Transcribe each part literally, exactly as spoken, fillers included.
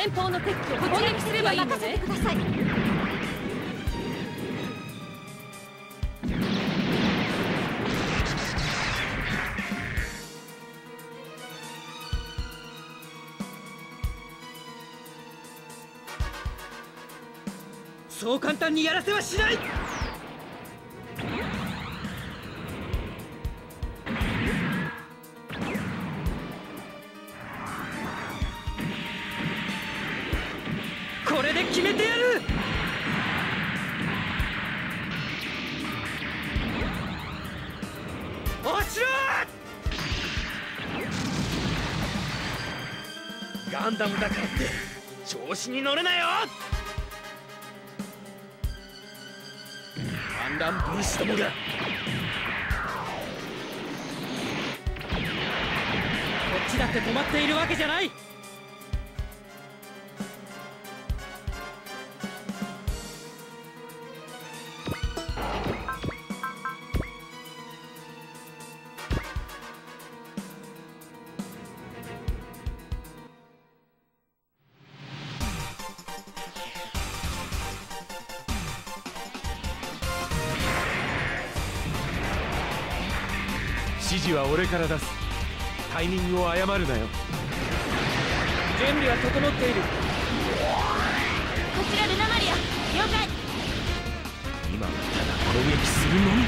前方の敵機を攻撃すればいいのね。任せてください。 そう簡単にやらせはしない。これで決めてやる。落ちろ。ガンダムだからって調子に乗れなよ。反乱分子どもが。こっちだって止まっているわけじゃない。 指示は俺から出す。タイミングを誤るなよ。 準備は整っている。 こちらルナマリア、了解。 今はただ攻撃するのみ。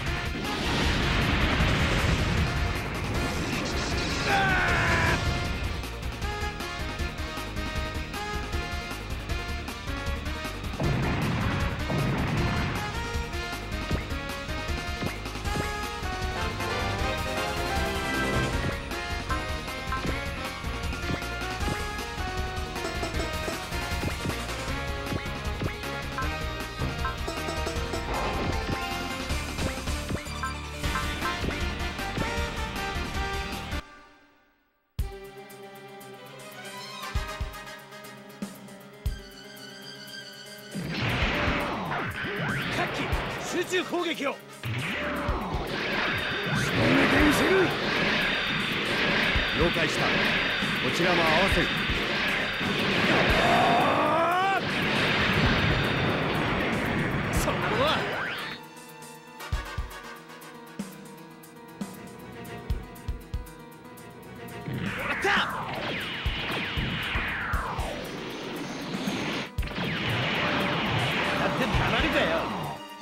集中攻撃を。 仕留めてみせる。了解した。こちらも合わせる。 そんなものはもらった。だってたまりだよ。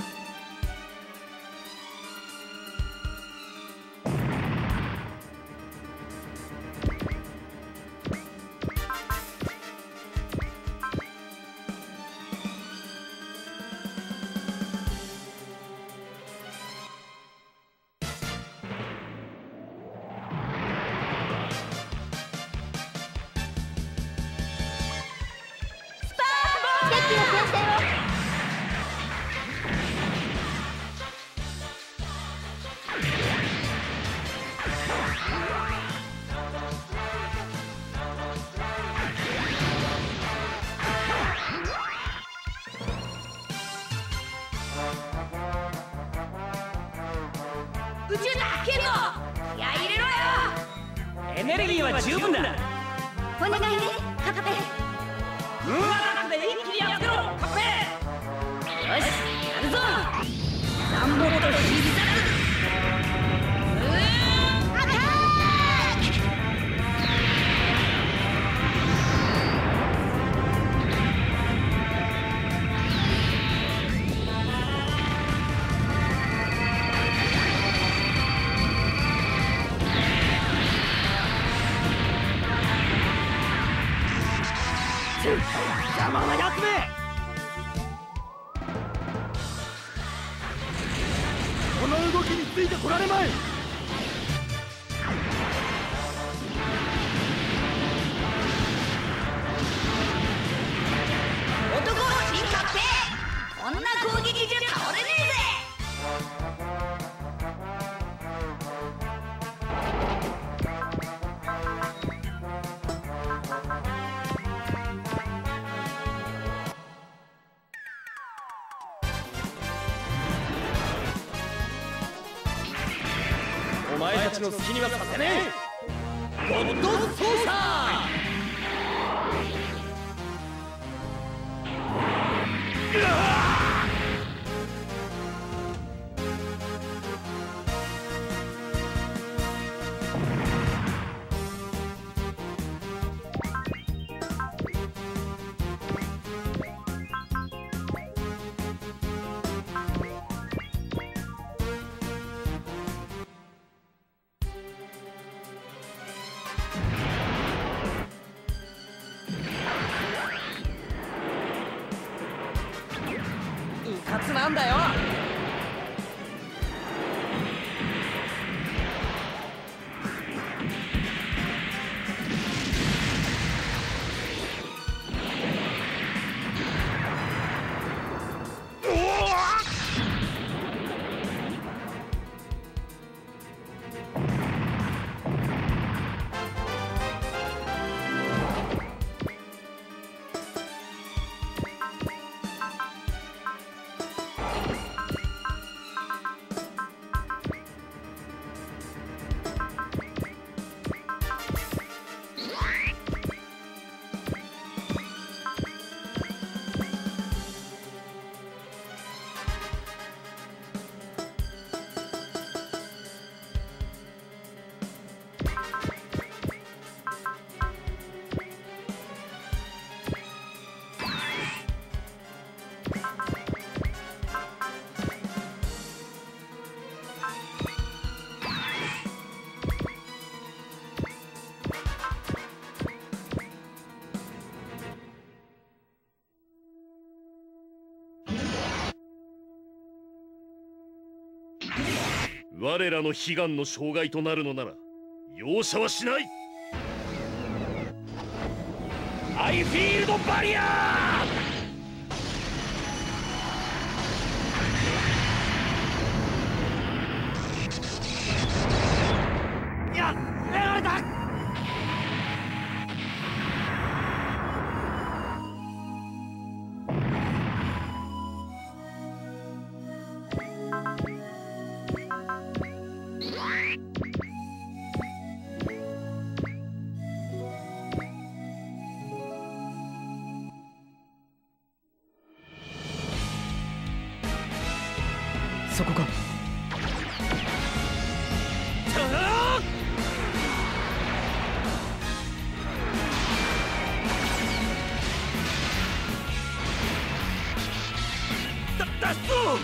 宇宙だケント、気合い入れろよ。 エネルギーは十分だ。 お願いねカッペ。 うわで一気にやってろカッペ。 よしやるぞ。ダンボールとヒビザル。うーんアタッ邪魔なやつめ。この動きについてこられまい。 男は新カッペ。こんな攻撃じゃ倒れねえぜ。 お前たちの好きにはさせねえ。ゴッドソーサー。 うかつなんだよ。 我らの悲願の障害となるのなら容赦はしない。アイフィールドバリアー。やられた。 そこか。 だ脱走。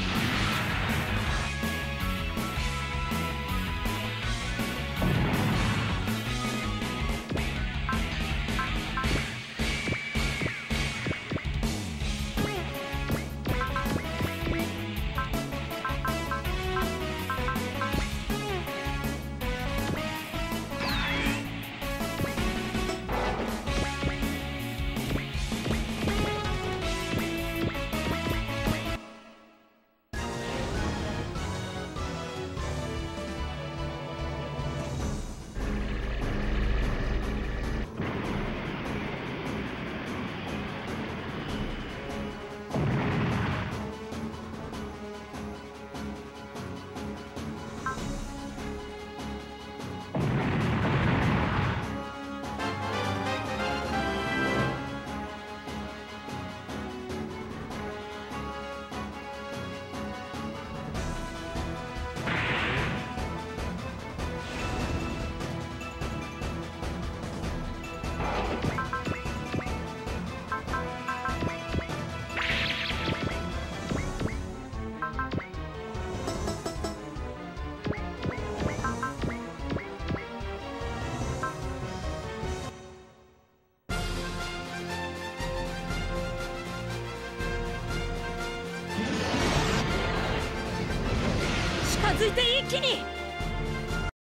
近づいて一気に。